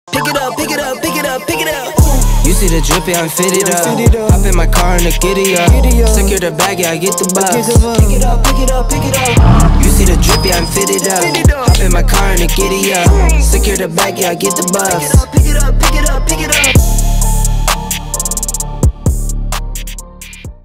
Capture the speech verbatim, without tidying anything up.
Pick it up, pick it up, pick it up, pick it up. You see the drip, yeah, I'm fitted up. Hop in my car and the giddy up. Secure the bag, yeah, I get the bus. Pick it up, pick it up, pick it up. You see the drip, yeah, I'm fitted up. Hop in my car and the giddy up. Secure the bag, yeah, I get the bus.